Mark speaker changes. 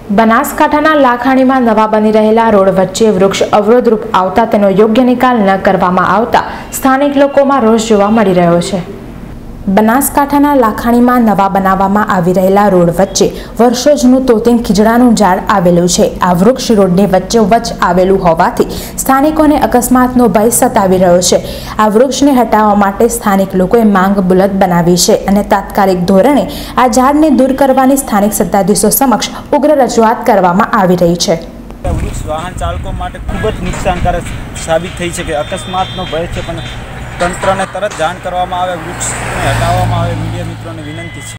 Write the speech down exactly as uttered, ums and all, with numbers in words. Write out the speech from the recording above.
Speaker 1: બનાસકાંઠાના લાખાણીમાં નવા બની રહેલા રોડ વચ્ચે વૃક્ષ અવરોધરૂપ આવતા તેનો યોગ્ય નિકાલ ન કરવામાં આવતા સ્થાનિક લોકોમાં રોષ જોવા મળી રહ્યો છે। બનાસકાંઠાના લાખાણીમાં નવા બનાવવામાં આવી રહેલા રોડ વચ્ચે વર્ષો જૂનું તોતિંગ ખીજડાનું ઝાડ આવેલું છે। આ વૃક્ષ રોડની વચ્ચોવચ્ચ આવેલું હોવાથી સ્થાનિકોને અકસ્માતનો ભય સતાવી રહ્યો છે। આ વૃક્ષને હટાવવા માટે સ્થાનિક લોકોએ માંગ બુલંદ બનાવી છે અને તાત્કાલિક ધોરણે આ ઝાડને દૂર કરવાની સ્થાનિક સત્તાધીશો સમક્ષ ઉગ્ર રજૂઆત કરવામાં આવી રહી છે।
Speaker 2: વૃક્ષ વાહન ચાલકો માટે ખૂબ જ નુકસાનકારક સાબિત થઈ છે કે અકસ્માતનો ભય છે, પણ તંત્રને તરત જાણ કરવામાં આવે, વૃક્ષને હટાવવામાં આવે, મીડિયા મિત્રોને વિનંતી છે।